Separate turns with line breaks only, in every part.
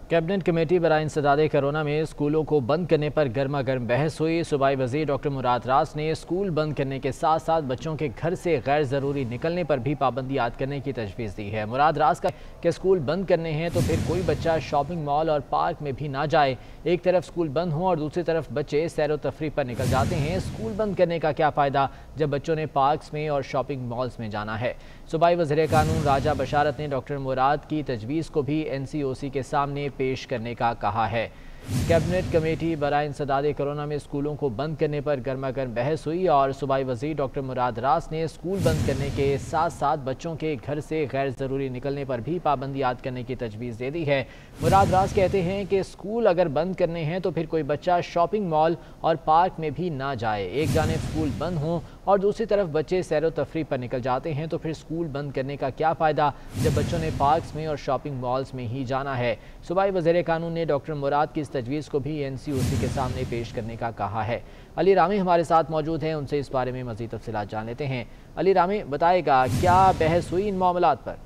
Cabinet committee बराए इंसदादे corona में स्कूलों को बंद करने पर गर्मा गर्म बहस हुई। सूबाई वज़ीर डॉक्टर मुराद रास ने स्कूल बंद करने के साथ साथ बच्चों के घर से गैर ज़रूरी निकलने पर भी पाबंदी आयद करने की तजवीज़ दी है। मुराद रास का कि स्कूल बंद करने हैं तो फिर कोई बच्चा शॉपिंग मॉल और पार्क में भी ना जाए। एक तरफ स्कूल बंद हो और दूसरी तरफ बच्चे सैर व तफरी पर निकल जाते हैं। स्कूल बंद करने का क्या फ़ायदा जब बच्चों ने पार्क्स में और शॉपिंग मॉल्स में जाना है। सूबाई वज़ीर कानून राजा बशारत ने डॉक्टर मुराद की तजवीज़ को भी NCOC के सामने पेश करने का कहा है। कैबिनेट कमेटी बराए इंसदादे कोरोना में स्कूलों को बंद करने पर गर्मा गर्म बहस हुई और सूबाई वज़ीर डॉक्टर मुराद रास ने स्कूल बंद करने के साथ साथ बच्चों के घर से गैर ज़रूरी निकलने पर भी पाबंदी आयद करने की तजवीज़ दे दी है। मुराद रास कहते हैं कि स्कूल अगर बंद करने हैं तो फिर कोई बच्चा शॉपिंग मॉल और पार्क में भी ना जाए। एक जानिब स्कूल बंद हों और दूसरी तरफ बच्चे सैर व तफरी पर निकल जाते हैं तो फिर स्कूल बंद करने का क्या फ़ायदा जब बच्चों ने पार्क्स में और शॉपिंग मॉल्स में ही जाना है। सूबाई वज़ीर कानून ने डॉक्टर मुराद की इस तजवीज़ को भी NCOC के सामने पेश करने का कहा है। अली रामी हमारे साथ मौजूद हैं, उनसे इस बारे में मज़ीद तफसीलात जान लेते हैं। अली रामी बताएगा क्या बहस हुई इन मामलात पर?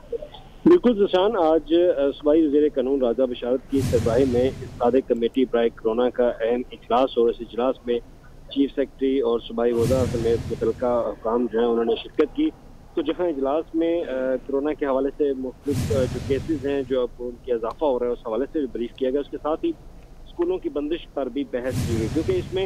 बिल्कुल जशान, आज सूबाई वज़ीर कानून राजा बशारत की सरबराही में इंसदादे कमेटी बराए कोरोना का अहम इजलास और इस इजलास में चीफ सेक्रेटरी और सूबाई वज़रा समेत मुतल्लिका हुकाम जो है उन्होंने शिरकत की। तो जहाँ इजलास में कोरोना के हवाले से मुख्तलिफ जो केसेस हैं जो अब उनकी इजाफा हो रहा है उस हवाले से भी ब्रीफ किया गया। उसके साथ ही स्कूलों की बंदिश पर भी बहस की गई, क्योंकि इसमें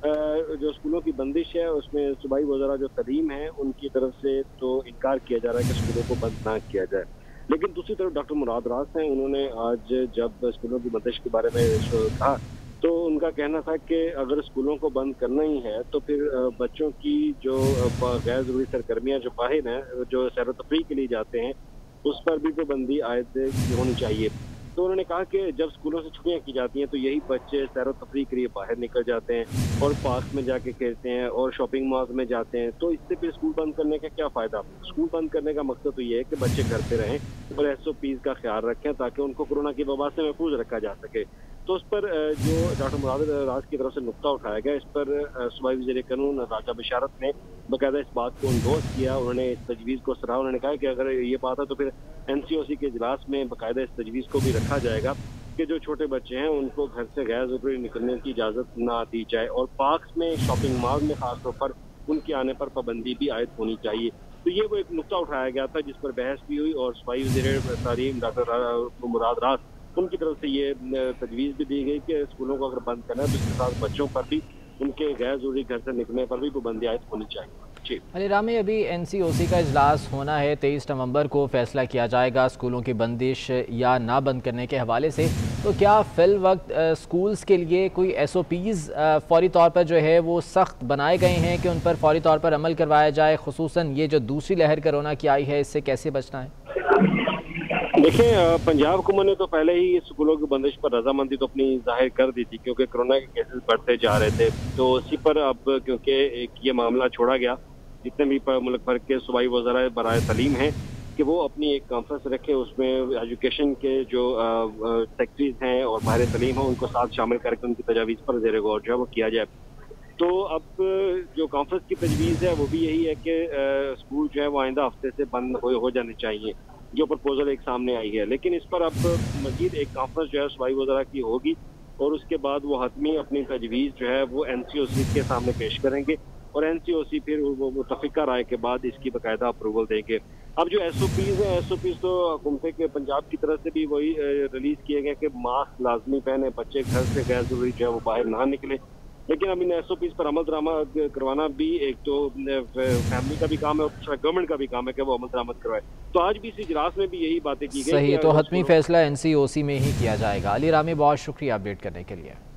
जो स्कूलों की बंदिश है उसमें सूबाई वज़रा जो तरीम है उनकी तरफ से तो इनकार किया जा रहा है कि स्कूलों को बंद ना किया जाए, लेकिन दूसरी तरफ डॉक्टर मुराद रास हैं, उन्होंने आज जब स्कूलों की बंदिश के बारे में कहा तो उनका कहना था कि अगर स्कूलों को बंद करना ही है तो फिर बच्चों की जो गैर जरूरी सरगर्मियाँ जो बाहर हैं जो सैर तफरी के लिए जाते हैं उस पर भी पाबंदी आयद होनी चाहिए। तो उन्होंने कहा कि जब स्कूलों से छुट्टियां की जाती हैं तो यही बच्चे सैर तफरी के लिए बाहर निकल जाते हैं और पार्क में जाके खेलते हैं और शॉपिंग मॉल में जाते हैं, तो इससे फिर स्कूल बंद करने का क्या फ़ायदा। स्कूल बंद करने का मकसद तो ये है कि बच्चे घर पे रहें और SOPs का ख्याल रखें ताकि उनको कोरोना की वबा से महफूज रखा जा सके। तो उस पर जो डॉक्टर मुराद रास की तरफ से नुक्ता उठाया गया, इस पर सूबाई वज़ीर कानून राजा बशारत ने बाकायदा इस बात को इंडोर्स किया। उन्होंने इस तजवीज़ को सराहा। उन्होंने कहा कि अगर ये बात है तो फिर NCOC के इजलास में बाकायदा इस तजवीज़ को भी रखा जाएगा कि जो छोटे बच्चे हैं उनको घर से गैर ज़रूरी निकलने की इजाज़त ना दी जाए और पार्क्स में शॉपिंग मॉल में खासतौर पर उनके आने पर पाबंदी भी आयद होनी चाहिए। तो ये वो एक नुक्ता उठाया गया था जिस पर बहस भी हुई और सूबाई वज़ीर तालीम डॉक्टर मुराद रास उनकी तरफ से ये तजवीज़ भी दी गई कि स्कूलों को अगर बंद करना है तो इसके साथ बच्चों पर भी उनके गैर जरूरी घर से निकलने पर भी पाबंदी आयद होनी चाहिए।
अली रामी, अभी NCOC का इजलास होना है, 23 नवंबर को फैसला किया जाएगा स्कूलों की बंदिश या ना बंद करने के हवाले से। तो क्या फिल वक्त स्कूल्स के लिए कोई SOPs फौरी तौर पर जो है वो सख्त बनाए गए हैं कि उन पर फौरी तौर पर अमल करवाया जाए, खुसूसन ये जो दूसरी लहर कोरोना की आई है इससे कैसे बचना है?
देखिए, पंजाब हुकूमत ने तो पहले ही स्कूलों की बंदिश पर रजामंदी तो अपनी जाहिर कर दी थी क्योंकि कोरोना के केसेस बढ़ते जा रहे थे। तो उसी पर अब क्योंकि एक ये मामला छोड़ा गया, जितने भी मुल्क भर के सूबाई वज़रा बराए तालीम हैं कि वो अपनी एक कॉन्फ्रेंस रखे, उसमें एजुकेशन के जो सेक्रेटरीज हैं और माहिर तालीम हैं उनको साथ शामिल करके उनकी तजावीज़ पर ज़ेर गौर जो है वो किया जाए। तो अब जो कॉन्फ्रेंस की तजवीज़ है वो भी यही है कि स्कूल जो है वो आइंदा हफ्ते से बंद हो जाने चाहिए, जो प्रपोजल एक सामने आई है। लेकिन इस पर अब मजीद एक कॉन्फ्रेंस जो है सूबाई वज़रा की होगी और उसके बाद वो हतमी अपनी तजवीज़ जो है वो NCOC के सामने पेश करेंगे और NCOC फिर वो मुतफ़िका राय के बाद इसकी बाकायदा अप्रूवल देंगे। अब जो SOPs हैं, SOPs तो हुकूमत के पंजाब की तरफ से भी वही रिलीज़ किए गए कि मास्क लाजमी पहने, बच्चे घर से गैर जरूरी जो है वो बाहर ना निकले। लेकिन अब इन SOPs पर अमल दरामद करवाना भी एक तो फैमिली का भी काम है और दूसरा गवर्नमेंट का भी काम है कि वो अमल दरामद करवाए। तो आज भी इस इजलास में भी यही बातें की गई।
सही, तो हतमी फैसला NCOC में ही किया जाएगा। अली रामी, बहुत शुक्रिया अपडेट करने के लिए।